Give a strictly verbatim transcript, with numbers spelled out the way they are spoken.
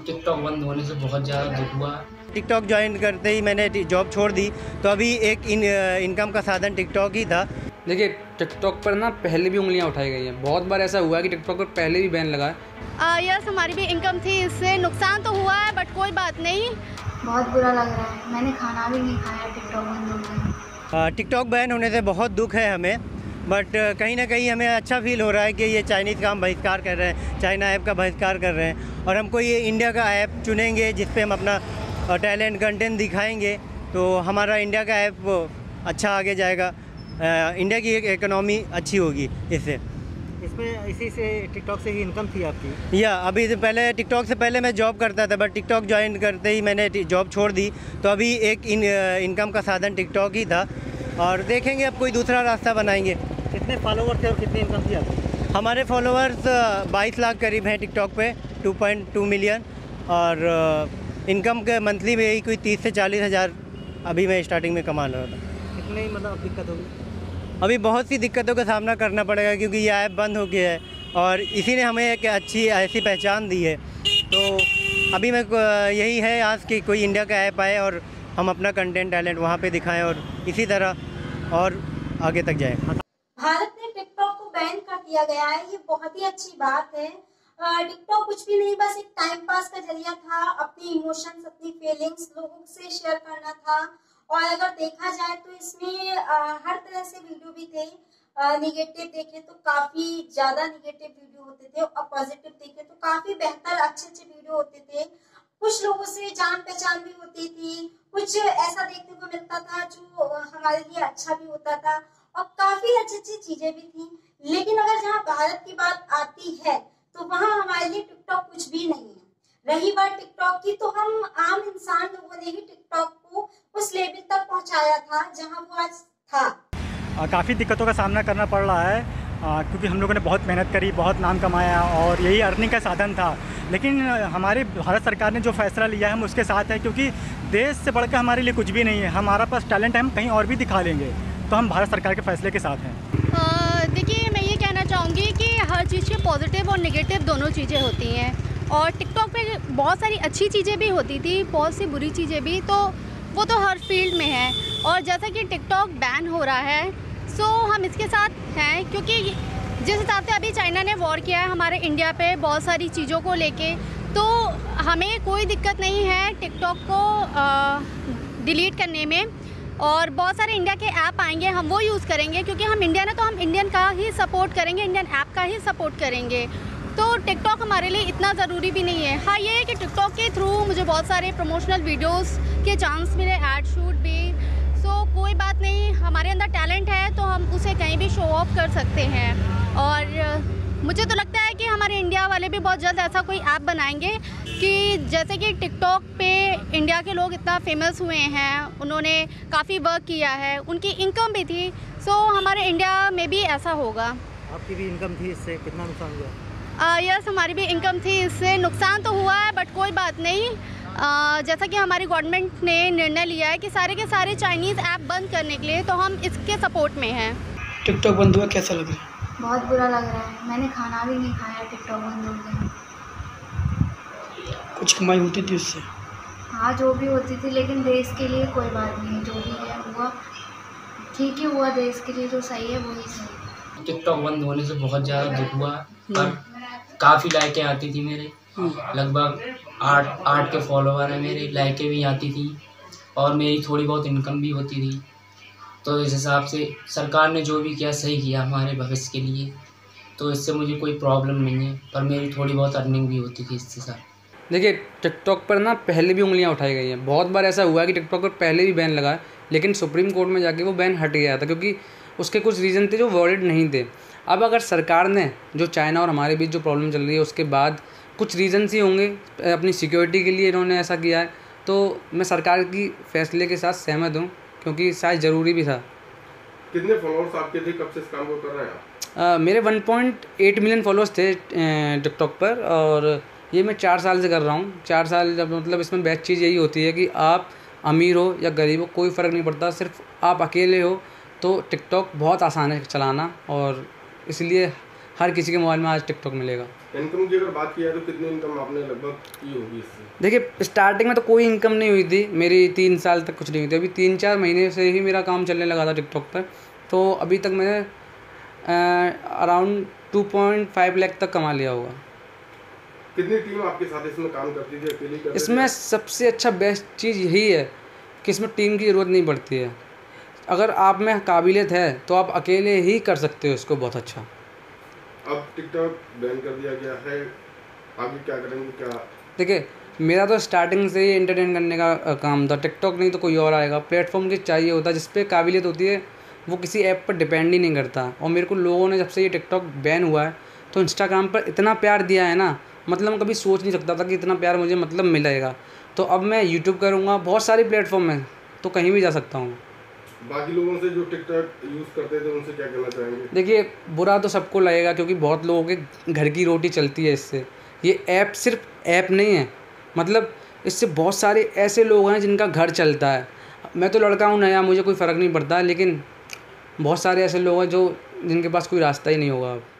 TikTok बंद होने से बहुत ज़्यादा दुख हुआ। टिकटॉक ज्वाइन करते ही मैंने जॉब छोड़ दी, तो अभी एक इन, इनकम का साधन टिकटॉक ही था। देखिए, टिकटॉक पर ना पहले भी उंगलियां उठाई गई हैं। बहुत बार ऐसा हुआ है कि टिकटॉक पर पहले भी बैन लगा है। यस, हमारी भी इनकम थी, इससे नुकसान तो हुआ है बट कोई बात नहीं। बहुत बुरा लग रहा है, मैंने खाना भी नहीं खाया टिकटॉक बंद हो गया। टिकटॉक बैन होने से बहुत दुख है हमें, बट कहीं ना कहीं हमें अच्छा फील हो रहा है कि ये चाइनीज़ का हम बहिष्कार कर रहे हैं, चाइना ऐप का बहिष्कार कर रहे हैं, और हमको ये इंडिया का ऐप चुनेंगे जिस पे हम अपना टैलेंट कंटेंट दिखाएंगे, तो हमारा इंडिया का ऐप अच्छा आगे जाएगा, इंडिया की एक इकोनॉमी अच्छी होगी इससे। इसमें इसी से टिकटॉक से ही इनकम थी आपकी? या अभी से पहले टिकटॉक से पहले मैं जॉब करता था, बट टिकटॉक ज्वाइन करते ही मैंने जॉब छोड़ दी, तो अभी एक इन, इनकम का साधन टिकटॉक ही था, और देखेंगे अब कोई दूसरा रास्ता बनाएंगे। कितने फॉलोवर थे और कितनी इनकम थी आपकी? हमारे फॉलोअर्स बाईस लाख करीब हैं टिकटॉक पे, टू पॉइंट टू मिलियन, और इनकम के मंथली में यही कोई तीस से चालीस हज़ार अभी मैं स्टार्टिंग में कमा रहा था। कितनी मतलब दिक्कत होगी? अभी बहुत सी दिक्कतों का सामना करना पड़ेगा, क्योंकि ये ऐप बंद हो गया है और इसी ने हमें एक अच्छी ऐसी पहचान दी है। तो अभी मैं यही है आज कि कोई इंडिया का ऐप आए और हम अपना कंटेंट टैलेंट वहाँ पे दिखाएं और इसी तरह और आगे तक जाएं। भारत में टिकटॉक को बैन कर दिया गया है, ये बहुत ही अच्छी बात है। टिकटॉक कुछ भी नहीं, बस एक टाइम पास का जरिया था, अपनी इमोशंस, अपनी फीलिंग्स लोगों से शेयर करना था। और अगर देखा जाए तो इसमें आ, हर तरह से वीडियो भी थे। निगेटिव देखे तो काफी ज्यादा निगेटिव वीडियो होते थे, और पॉजिटिव देखे तो काफी बेहतर अच्छे अच्छे वीडियो होते थे। कुछ लोगों से जान पहचान भी होती थी, कुछ ऐसा देखने को मिलता था जो हमारे लिए अच्छा भी होता था, और काफी अच्छी अच्छी चीजें भी थी। लेकिन अगर जहाँ भारत की बात आती है तो वहाँ हमारे लिए टिकटॉक कुछ भी नहीं है। रही बात टिकटॉक की, तो हम आम इंसान लोगों ने ही टिकटॉक को उस लेवल तक पहुंचाया था जहां वो आज था। काफ़ी दिक्कतों का सामना करना पड़ रहा है, आ, क्योंकि हम लोगों ने बहुत मेहनत करी, बहुत नाम कमाया और यही अर्निंग का साधन था। लेकिन हमारी भारत सरकार ने जो फैसला लिया है हम उसके साथ हैं, क्योंकि देश से बढ़कर हमारे लिए कुछ भी नहीं है। हमारा पास टैलेंट है, हम कहीं और भी दिखा लेंगे, तो हम भारत सरकार के फैसले के साथ हैं। देखिए, मैं ये कहना चाहूँगी कि हर चीज़ के पॉजिटिव और नेगेटिव दोनों चीज़ें होती हैं, और टिकटॉक पे बहुत सारी अच्छी चीज़ें भी होती थी, बहुत सी बुरी चीज़ें भी, तो वो तो हर फील्ड में है। और जैसा कि टिकटॉक बैन हो रहा है, सो हम इसके साथ हैं, क्योंकि जिस हिसाब से अभी चाइना ने वॉर किया है हमारे इंडिया पे बहुत सारी चीज़ों को लेके, तो हमें कोई दिक्कत नहीं है टिकटॉक को डिलीट करने में। और बहुत सारे इंडिया के ऐप आएंगे, हम वो यूज़ करेंगे, क्योंकि हम इंडियन है तो हम इंडियन का ही सपोर्ट करेंगे, इंडियन ऐप का ही सपोर्ट करेंगे। तो टिकटॉक हमारे लिए इतना ज़रूरी भी नहीं है। हाँ, ये है कि टिकटॉक के थ्रू मुझे बहुत सारे प्रमोशनल वीडियोस के चांस मिले, ऐड शूट भी। सो कोई बात नहीं, हमारे अंदर टैलेंट है तो हम उसे कहीं भी शो ऑफ कर सकते हैं। और मुझे तो लगता है कि हमारे इंडिया वाले भी बहुत जल्द ऐसा कोई ऐप बनाएंगे कि जैसे कि टिकटॉक पे इंडिया के लोग इतना फेमस हुए हैं, उन्होंने काफ़ी वर्क किया है, उनकी इनकम भी थी। सो हमारे इंडिया में भी ऐसा होगा। आपकी भी इनकम थी, इससे कितना नुकसान हुआ? यस, हमारी भी इनकम थी, इससे नुकसान तो हुआ है बट कोई बात नहीं। uh, जैसा कि हमारी गवर्नमेंट ने निर्णय लिया है कि सारे के सारे चाइनीज़ ऐप बंद करने के लिए, तो हम इसके सपोर्ट में हैं। टिकटॉक बंद हुआ, कैसा लग रहा है? बहुत बुरा लग रहा है, मैंने खाना भी नहीं खाया टिकटॉक बंद हो गया। कुछ कमाई होती थी उससे? हाँ, जो भी होती थी, लेकिन देश के लिए कोई बात नहीं, जो भी है हुआ ठीक ही हुआ, देश के लिए जो सही है वही सही। टिकटॉक बंद होने से बहुत ज़्यादा दुख हुआ, पर काफ़ी लाइकें आती थी मेरे, लगभग आठ आठ के फॉलोवर हैं मेरे, लाइकें भी आती थी और मेरी थोड़ी बहुत इनकम भी होती थी। तो इस हिसाब से सरकार ने जो भी किया सही किया हमारे भविष्य के लिए, तो इससे मुझे कोई प्रॉब्लम नहीं है, पर मेरी थोड़ी बहुत अर्निंग भी होती थी इससे साथ। देखिए, टिकटॉक पर ना पहले भी उंगलियां उठाई गई हैं। बहुत बार ऐसा हुआ है कि टिकटॉक पर पहले भी बैन लगा है, लेकिन सुप्रीम कोर्ट में जाके वो बैन हट गया था, क्योंकि उसके कुछ रीज़न थे जो वैलिड नहीं थे। अब अगर सरकार ने जो चाइना और हमारे बीच जो प्रॉब्लम चल रही है उसके बाद कुछ रीज़न्स ही होंगे, अपनी सिक्योरिटी के लिए इन्होंने ऐसा किया है, तो मैं सरकार की फैसले के साथ सहमत हूँ, क्योंकि शायद ज़रूरी भी था। कितने फॉलोअर्स आपके थे, कब से इस काम को कर रहे हैं आप? uh, मेरे one point eight million followers थे टिकटॉक पर, और ये मैं चार साल से कर रहा हूँ। चार साल जब मतलब इसमें बेस्ट चीज़ यही होती है कि आप अमीर हो या गरीब हो, कोई फ़र्क नहीं पड़ता, सिर्फ आप अकेले हो तो टिकटॉक बहुत आसान है चलाना, और इसलिए हर किसी के मोबाइल में आज टिकटॉक मिलेगा। इनकम की अगर बात किया तो कितनी इनकम आपने लगभग की होगी इससे? देखिए स्टार्टिंग में तो कोई इनकम नहीं हुई थी मेरी, तीन साल तक कुछ नहीं हुई थी। अभी तीन चार महीने से ही मेरा काम चलने लगा था टिकटॉक पर, तो अभी तक मैंने around two point five lakh तक कमा लिया होगा। कितनी टीम आपके साथ इसमें काम करती थी, अकेले करते थे? इसमें सबसे अच्छा बेस्ट चीज़ यही है कि इसमें टीम की ज़रूरत नहीं पड़ती है। अगर आप में काबिलियत है तो आप अकेले ही कर सकते हो इसको बहुत अच्छा। अब टिकटॉक बैन कर दिया गया है, आगे क्या करेंगे? क्या देखिए मेरा तो स्टार्टिंग से ही एंटरटेन करने का काम था, टिकटॉक नहीं तो कोई और आएगा। प्लेटफॉर्म की चाहिए होता है जिस पे काबिलियत होती है, वो किसी ऐप पर डिपेंड ही नहीं करता। और मेरे को लोगों ने जब से ये टिकटॉक बैन हुआ है तो इंस्टाग्राम पर इतना प्यार दिया है ना, मतलब मैं कभी सोच नहीं सकता था कि इतना प्यार मुझे मतलब मिलेगा। तो अब मैं यूट्यूब करूँगा, बहुत सारी प्लेटफॉर्म है तो कहीं भी जा सकता हूँ। बाकी लोगों से जो टिकटॉक यूज़ करते थे उनसे क्या कहना चाहेंगे? देखिए बुरा तो सबको लगेगा क्योंकि बहुत लोगों के घर की रोटी चलती है इससे। ये ऐप सिर्फ ऐप नहीं है, मतलब इससे बहुत सारे ऐसे लोग हैं जिनका घर चलता है। मैं तो लड़का हूँ नया, मुझे कोई फ़र्क नहीं पड़ता, लेकिन बहुत सारे ऐसे लोग हैं जो जिनके पास कोई रास्ता ही नहीं होगा अब।